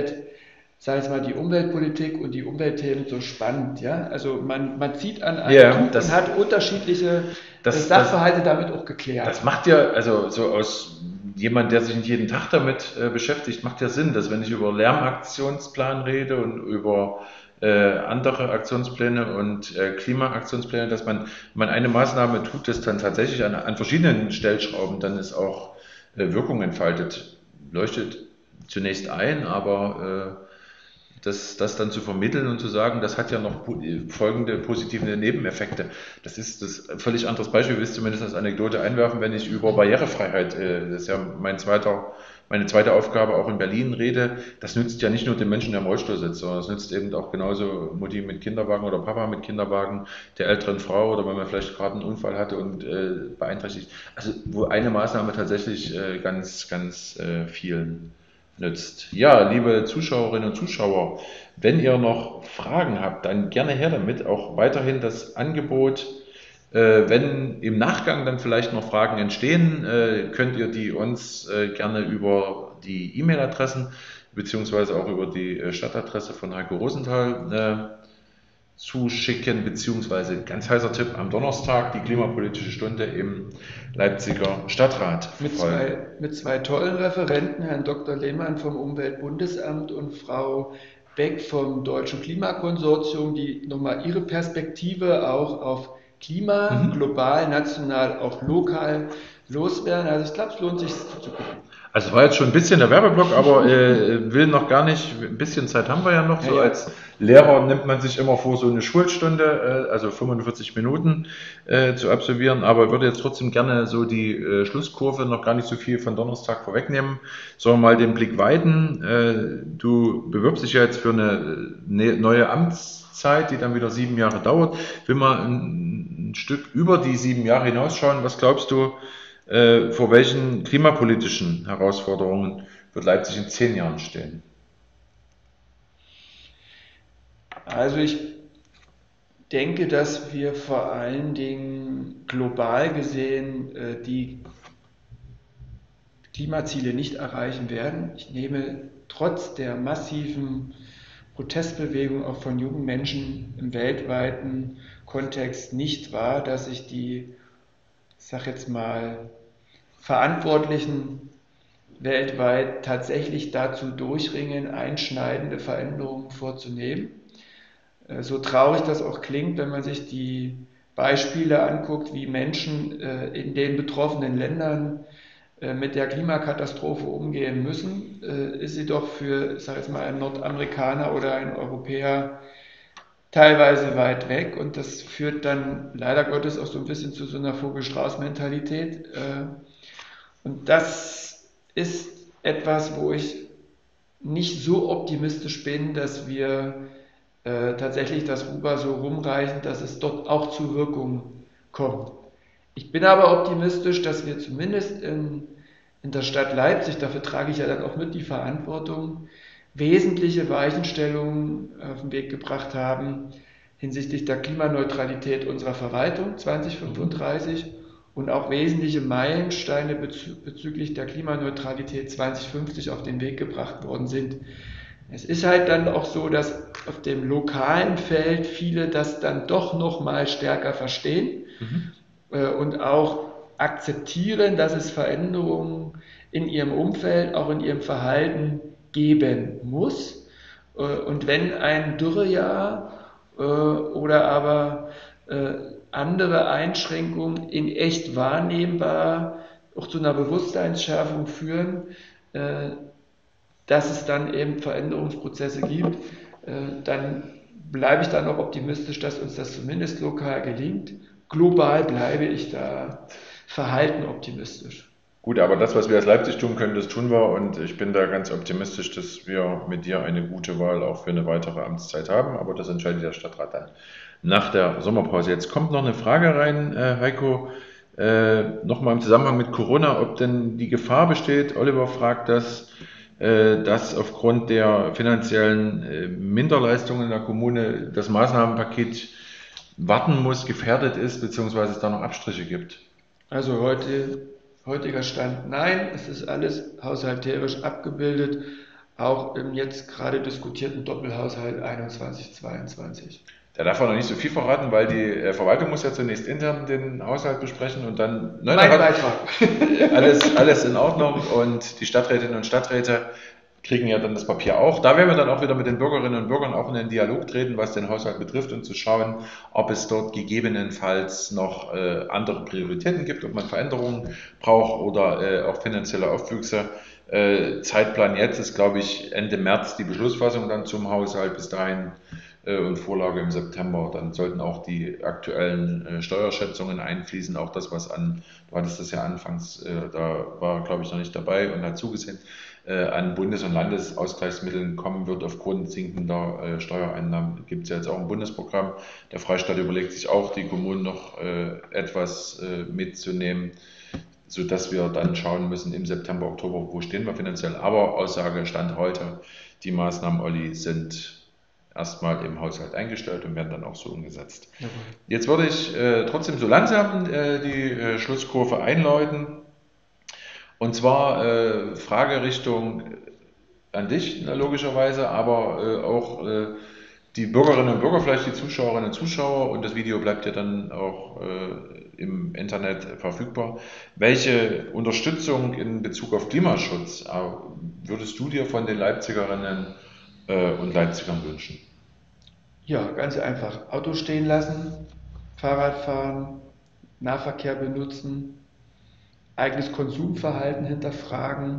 sage ich mal, die Umweltpolitik und die Umweltthemen so spannend. Ja? Also man zieht an einem Ja, Tuch und hat unterschiedliche das, das, Sachverhalte damit auch geklärt. das macht ja, also so aus jemand, der sich nicht jeden Tag damit beschäftigt, macht ja Sinn, dass wenn ich über Lärmaktionsplan rede und über andere Aktionspläne und Klimaaktionspläne, dass man eine Maßnahme tut, das dann tatsächlich an verschiedenen Stellschrauben dann ist auch Wirkung entfaltet. Leuchtet zunächst ein, aber das dann zu vermitteln und zu sagen, das hat ja noch folgende positive Nebeneffekte. Das ist das völlig anderes Beispiel, will ich zumindest als Anekdote einwerfen, wenn ich über Barrierefreiheit, das ist ja meine zweite Aufgabe auch in Berlin rede. Das nützt ja nicht nur den Menschen, der im Rollstuhl sitzt, sondern es nützt eben auch genauso Mutti mit Kinderwagen oder Papa mit Kinderwagen, der älteren Frau oder wenn man vielleicht gerade einen Unfall hatte und beeinträchtigt. Also wo eine Maßnahme tatsächlich ganz vielen nützt. Ja, liebe Zuschauerinnen und Zuschauer, wenn ihr noch Fragen habt, dann gerne her damit. Auch weiterhin das Angebot, wenn im Nachgang dann vielleicht noch Fragen entstehen, könnt ihr die uns gerne über die E-Mail-Adressen beziehungsweise auch über die Stadtadresse von Heiko Rosenthal zuschicken, beziehungsweise ganz heißer Tipp am Donnerstag die klimapolitische Stunde im Leipziger Stadtrat verfolgen. Mit zwei tollen Referenten, Herrn Dr. Lehmann vom Umweltbundesamt und Frau Beck vom Deutschen Klimakonsortium, die nochmal ihre Perspektive auch auf Klima, Mhm. global, national, auch lokal loswerden. Also ich glaube, es lohnt sich zu gucken. Also es war jetzt schon ein bisschen der Werbeblock, aber will noch gar nicht, ein bisschen Zeit haben wir ja noch. Ja, So ja. als Lehrer nimmt man sich immer vor, so eine Schulstunde, also 45 Minuten zu absolvieren, aber würde jetzt trotzdem gerne so die Schlusskurve noch gar nicht so viel von Donnerstag vorwegnehmen, sondern mal den Blick weiten. Du bewirbst dich ja jetzt für eine neue Amtszeit, die dann wieder 7 Jahre dauert. Will mal ein Stück über die 7 Jahre hinausschauen. Was glaubst du, vor welchen klimapolitischen Herausforderungen wird Leipzig in 10 Jahren stehen? Also ich denke, dass wir vor allen Dingen global gesehen die Klimaziele nicht erreichen werden. Ich nehme trotz der massiven Protestbewegung auch von jungen Menschen im weltweiten Kontext nicht wahr, dass sich die, ich sage jetzt mal, Verantwortlichen weltweit tatsächlich dazu durchringen, einschneidende Veränderungen vorzunehmen. So traurig das auch klingt, wenn man sich die Beispiele anguckt, wie Menschen in den betroffenen Ländern mit der Klimakatastrophe umgehen müssen, ist sie doch für, ich sage jetzt mal, einen Nordamerikaner oder einen Europäer teilweise weit weg und das führt dann leider Gottes auch so ein bisschen zu so einer Vogel-Strauß-Mentalität. Und das ist etwas, wo ich nicht so optimistisch bin, dass wir tatsächlich das Ruder so rumreichen, dass es dort auch zu Wirkungen kommt. Ich bin aber optimistisch, dass wir zumindest in der Stadt Leipzig, dafür trage ich ja dann auch mit die Verantwortung, wesentliche Weichenstellungen auf den Weg gebracht haben hinsichtlich der Klimaneutralität unserer Verwaltung Mhm. 2035 und auch wesentliche Meilensteine bezüglich der Klimaneutralität 2050 auf den Weg gebracht worden sind. Es ist halt dann auch so, dass auf dem lokalen Feld viele das dann doch noch mal stärker verstehen Mhm. und auch akzeptieren, dass es Veränderungen in ihrem Umfeld, auch in ihrem Verhalten geben muss. Und wenn ein Dürrejahr oder aber andere Einschränkungen in echt wahrnehmbar auch zu einer Bewusstseinsschärfung führen, äh, dass es dann eben Veränderungsprozesse gibt, dann bleibe ich da noch optimistisch, dass uns das zumindest lokal gelingt. Global bleibe ich da verhalten optimistisch. Gut, aber das, was wir als Leipzig tun können, das tun wir und ich bin da ganz optimistisch, dass wir mit dir eine gute Wahl auch für eine weitere Amtszeit haben, aber das entscheidet der Stadtrat dann nach der Sommerpause. Jetzt kommt noch eine Frage rein, Heiko, nochmal im Zusammenhang mit Corona, ob denn die Gefahr besteht, Oliver fragt das, dass aufgrund der finanziellen Minderleistungen in der Kommune das Maßnahmenpaket warten muss, gefährdet ist, beziehungsweise es da noch Abstriche gibt? Also heutiger Stand, nein, es ist alles haushalterisch abgebildet, auch im jetzt gerade diskutierten Doppelhaushalt 21/22. Der darf auch noch nicht so viel verraten, weil die Verwaltung muss ja zunächst intern den Haushalt besprechen und dann, nein, da Mein hat Beitrag. alles in Ordnung und die Stadträtinnen und Stadträte kriegen ja dann das Papier auch. Da werden wir dann auch wieder mit den Bürgerinnen und Bürgern auch in den Dialog treten, was den Haushalt betrifft und zu schauen, ob es dort gegebenenfalls noch andere Prioritäten gibt, ob man Veränderungen braucht oder auch finanzielle Aufwüchse. Zeitplan jetzt ist, glaube ich, Ende März die Beschlussfassung dann zum Haushalt. Bis dahin und Vorlage im September. Dann sollten auch die aktuellen Steuerschätzungen einfließen, auch das, was du hattest das ja anfangs, da war, glaube ich, noch nicht dabei und hat zugesehen, an Bundes- und Landesausgleichsmitteln kommen wird aufgrund sinkender Steuereinnahmen. Gibt es ja jetzt auch ein Bundesprogramm. Der Freistaat überlegt sich auch, die Kommunen noch etwas mitzunehmen, sodass wir dann schauen müssen im September, Oktober, wo stehen wir finanziell. Aber Aussage Stand heute, die Maßnahmen, Olli, sind erstmal im Haushalt eingestellt und werden dann auch so umgesetzt. Jawohl. Jetzt würde ich trotzdem so langsam die Schlusskurve einläuten. Und zwar Fragerichtung an dich logischerweise, aber auch die Bürgerinnen und Bürger, vielleicht die Zuschauerinnen und Zuschauer, und das Video bleibt ja dann auch im Internet verfügbar. Welche Unterstützung in Bezug auf Klimaschutz würdest du dir von den Leipzigerinnen und Leipzigern wünschen? Ja, ganz einfach. Auto stehen lassen, Fahrrad fahren, Nahverkehr benutzen, eigenes Konsumverhalten hinterfragen,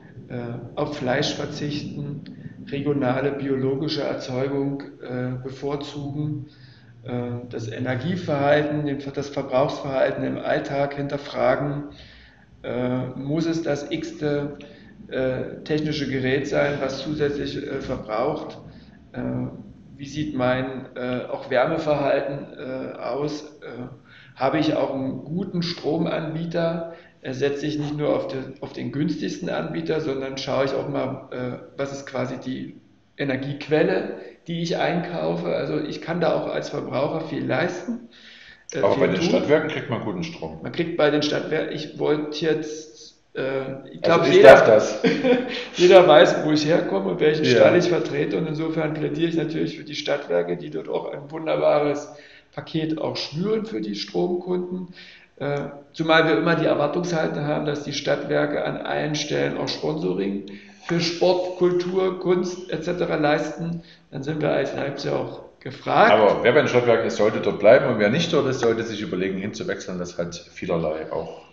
auf Fleisch verzichten, regionale biologische Erzeugung bevorzugen, das Energieverhalten, das Verbrauchsverhalten im Alltag hinterfragen. Muss es das x-te technische Gerät sein, was zusätzlich verbraucht? Äh, Wie sieht mein auch Wärmeverhalten aus? Habe ich auch einen guten Stromanbieter? Setze ich nicht nur auf den günstigsten Anbieter, sondern schaue ich auch mal, was ist quasi die Energiequelle, die ich einkaufe. Also ich kann da auch als Verbraucher viel leisten, Aber bei viel den tun. Stadtwerken kriegt man guten Strom. Man kriegt bei den Stadtwerken, ich wollte jetzt, ich Also glaube, ich darf das. jeder weiß, wo ich herkomme und welchen Stall Ja. ich vertrete. Und insofern plädiere ich natürlich für die Stadtwerke, die dort auch ein wunderbares Paket auch schnüren für die Stromkunden. Zumal wir immer die Erwartungshaltung haben, dass die Stadtwerke an allen Stellen auch Sponsoring für Sport, Kultur, Kunst etc. leisten. Dann sind wir als Leipzig auch gefragt. Aber wer bei den Stadtwerken ist, sollte dort bleiben und wer nicht dort ist, sollte sich überlegen, hinzuwechseln. Das hat vielerlei auch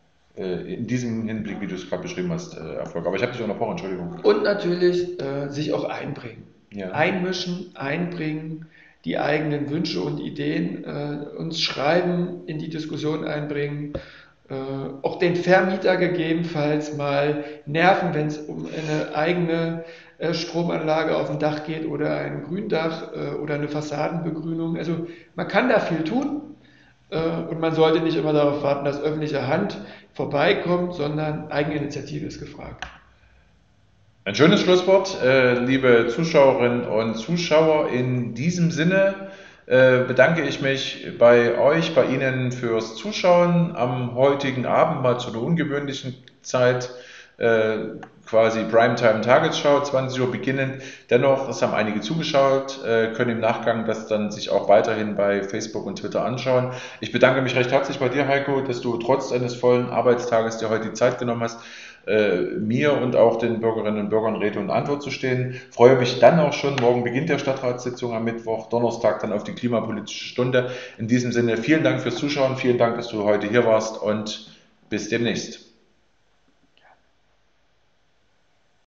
in diesem Hinblick, wie du es gerade beschrieben hast, Erfolg. Aber ich habe dich unterbrochen, Entschuldigung. Und natürlich sich auch einbringen. Ja. Einmischen, einbringen, die eigenen Wünsche und Ideen uns schreiben, in die Diskussion einbringen. Auch den Vermieter gegebenenfalls mal nerven, wenn es um eine eigene Stromanlage auf dem Dach geht oder ein Gründach oder eine Fassadenbegrünung. Also man kann da viel tun und man sollte nicht immer darauf warten, dass öffentliche Hand vorbeikommt, sondern Eigeninitiative ist gefragt. Ein schönes Schlusswort, liebe Zuschauerinnen und Zuschauer. In diesem Sinne bedanke ich mich bei euch, bei Ihnen fürs Zuschauen am heutigen Abend, mal zu einer ungewöhnlichen Zeit, quasi Primetime-Tagesschau, 20 Uhr beginnend. Dennoch, es haben einige zugeschaut, können im Nachgang das dann sich auch weiterhin bei Facebook und Twitter anschauen. Ich bedanke mich recht herzlich bei dir, Heiko, dass du trotz eines vollen Arbeitstages dir heute die Zeit genommen hast, mir und auch den Bürgerinnen und Bürgern Rede und Antwort zu stehen. Freue mich dann auch schon, morgen beginnt der Stadtratssitzung am Mittwoch, Donnerstag dann auf die klimapolitische Stunde. In diesem Sinne vielen Dank fürs Zuschauen, vielen Dank, dass du heute hier warst und bis demnächst.